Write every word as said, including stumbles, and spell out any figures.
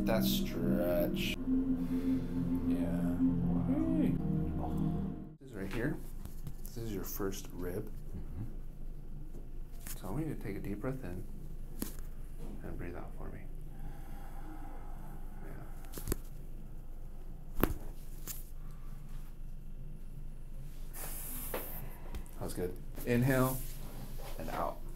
that stretch. Yeah. Hey. This is right here. This is your first rib. Mm-hmm. So I want you to take a deep breath in and breathe out for me. Yeah. That was good. Inhale and out.